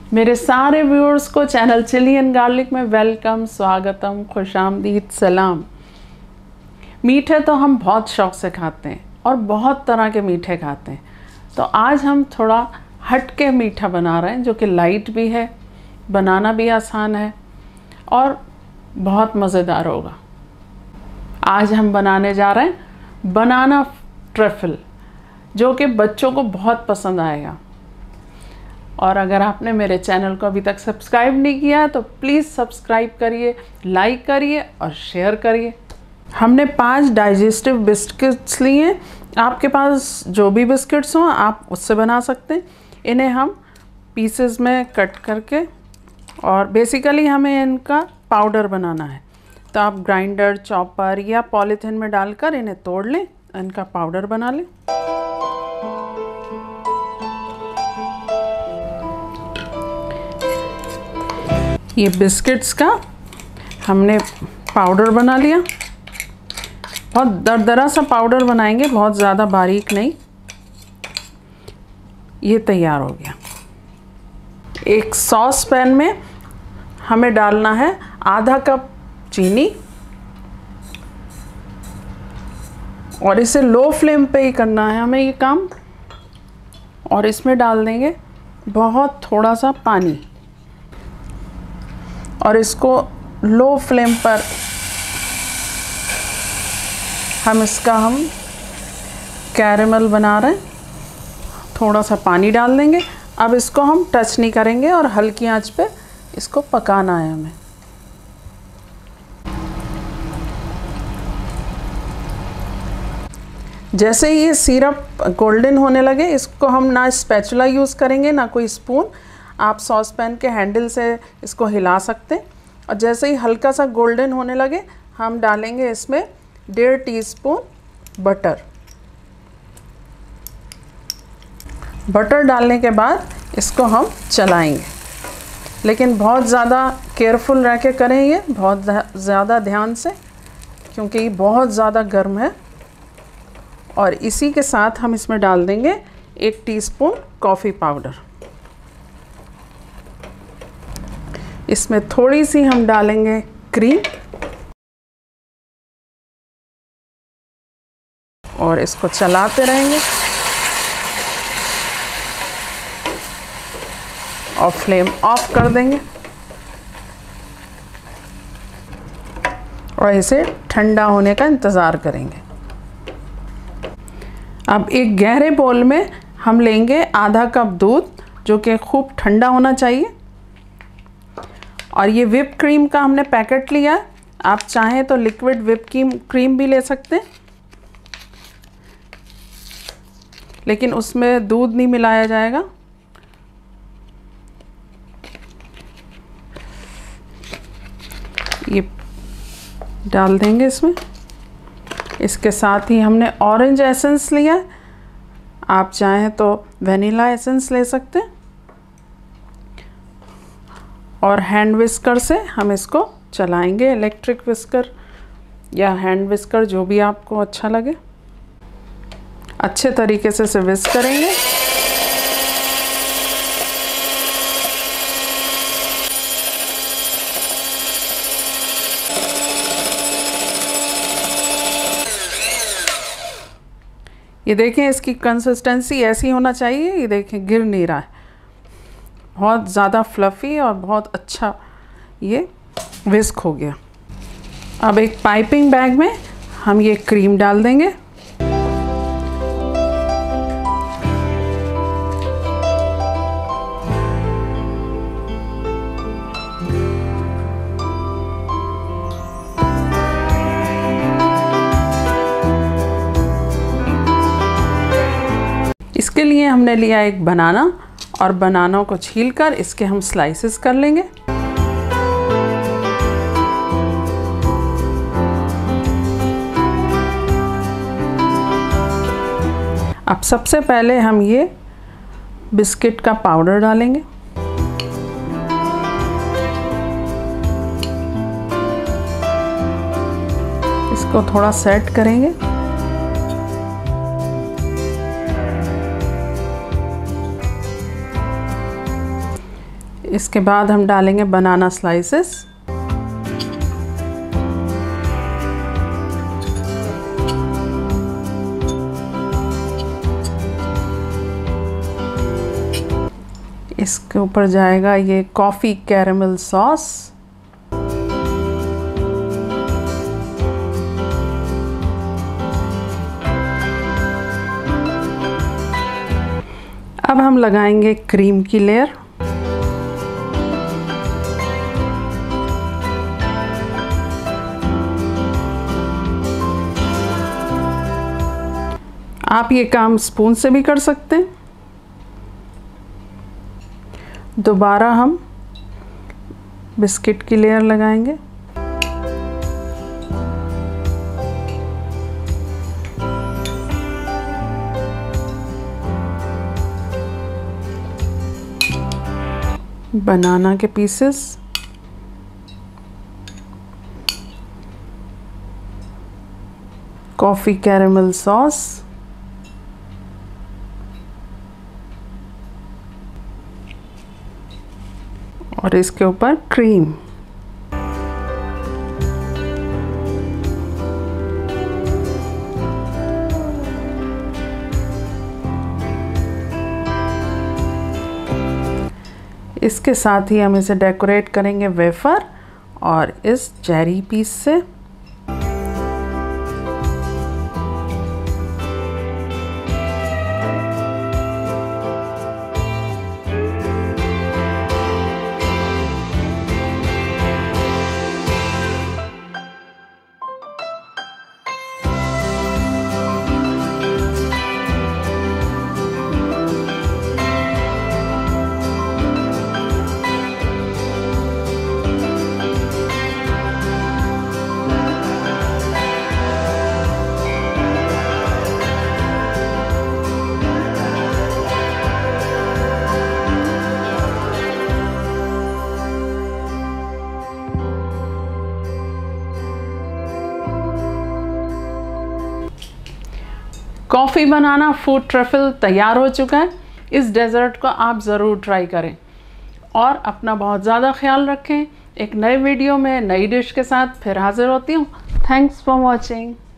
मेरे सारे व्यूअर्स को चैनल चिली एंड गार्लिक में वेलकम, स्वागतम, खुशामदीद, सलाम। मीठे तो हम बहुत शौक़ से खाते हैं और बहुत तरह के मीठे खाते हैं। तो आज हम थोड़ा हट के मीठा बना रहे हैं जो कि लाइट भी है, बनाना भी आसान है और बहुत मज़ेदार होगा। आज हम बनाने जा रहे हैं बनाना ट्रफल, जो कि बच्चों को बहुत पसंद आएगा। और अगर आपने मेरे चैनल को अभी तक सब्सक्राइब नहीं किया तो प्लीज़ सब्सक्राइब करिए, लाइक करिए और शेयर करिए। हमने 5 डाइजेस्टिव बिस्किट्स लिए हैं। आपके पास जो भी बिस्किट्स हों आप उससे बना सकते हैं। इन्हें हम पीसेस में कट करके, और बेसिकली हमें इनका पाउडर बनाना है, तो आप ग्राइंडर, चॉपर या पॉलीथिन में डालकर इन्हें तोड़ लें, इनका पाउडर बना लें। ये बिस्किट्स का हमने पाउडर बना लिया। बहुत दरदरा सा पाउडर बनाएंगे, बहुत ज़्यादा बारीक नहीं। ये तैयार हो गया। एक सॉस पैन में हमें डालना है आधा कप चीनी और इसे लो फ्लेम पे ही करना है हमें ये काम। और इसमें डाल देंगे बहुत थोड़ा सा पानी और इसको लो फ्लेम पर हम कैरेमल बना रहे हैं। थोड़ा सा पानी डाल देंगे। अब इसको हम टच नहीं करेंगे और हल्की आंच पे इसको पकाना है हमें। जैसे ही ये सिरप गोल्डन होने लगे, इसको हम ना स्पैचुला यूज़ करेंगे ना कोई स्पून। आप सॉस पैन के हैंडल से इसको हिला सकते हैं। और जैसे ही हल्का सा गोल्डन होने लगे, हम डालेंगे इसमें 1.5 टीस्पून बटर। बटर डालने के बाद इसको हम चलाएंगे, लेकिन बहुत ज़्यादा केयरफुल रह के करें, ये बहुत ज़्यादा ध्यान से, क्योंकि ये बहुत ज़्यादा गर्म है। और इसी के साथ हम इसमें डाल देंगे 1 टीस्पून कॉफ़ी पाउडर। इसमें थोड़ी सी हम डालेंगे क्रीम और इसको चलाते रहेंगे और फ्लेम ऑफ कर देंगे और इसे ठंडा होने का इंतज़ार करेंगे। अब एक गहरे बोल में हम लेंगे आधा कप दूध, जो कि खूब ठंडा होना चाहिए। और ये व्हिप क्रीम का हमने पैकेट लिया है। आप चाहें तो लिक्विड व्हिप क्रीम भी ले सकते हैं, लेकिन उसमें दूध नहीं मिलाया जाएगा। ये डाल देंगे इसमें। इसके साथ ही हमने ऑरेंज एसेंस लिया है। आप चाहें तो वनीला एसेंस ले सकते हैं। और हैंड विस्कर से हम इसको चलाएंगे, इलेक्ट्रिक विस्कर या हैंड विस्कर, जो भी आपको अच्छा लगे। अच्छे तरीके से इसे विस्क करेंगे। ये देखें, इसकी कंसिस्टेंसी ऐसी होना चाहिए। ये देखें, गिर नहीं रहा है, बहुत ज़्यादा फ्लफ़ी और बहुत अच्छा ये विस्क हो गया। अब एक पाइपिंग बैग में हम ये क्रीम डाल देंगे। इसके लिए हमने लिया एक बनाना और बनानों को छीलकर इसके हम स्लाइसेस कर लेंगे। अब सबसे पहले हम ये बिस्किट का पाउडर डालेंगे। इसको थोड़ा सेट करेंगे। इसके बाद हम डालेंगे बनाना स्लाइसेस। इसके ऊपर जाएगा ये कॉफ़ी कैरेमल सॉस। अब हम लगाएंगे क्रीम की लेयर। आप ये काम स्पून से भी कर सकते हैं। दोबारा हम बिस्किट की लेयर लगाएंगे। बनाना के पीसेस, कॉफ़ी कैरेमल सॉस, और इसके ऊपर क्रीम। इसके साथ ही हम इसे डेकोरेट करेंगे वेफर और इस चेरी पीस से। कॉफ़ी बनाना फूड ट्रफल तैयार हो चुका है। इस डेज़र्ट को आप ज़रूर ट्राई करें और अपना बहुत ज़्यादा ख्याल रखें। एक नए वीडियो में नई डिश के साथ फिर हाज़िर होती हूँ। Thanks for watching.